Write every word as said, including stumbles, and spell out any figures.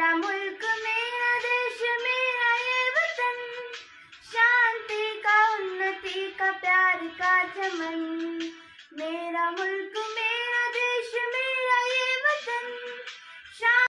मेरा मुल्क मेरा देश मेरा ये वतन, शांति का उन्नति का प्यार का चमन। मेरा मुल्क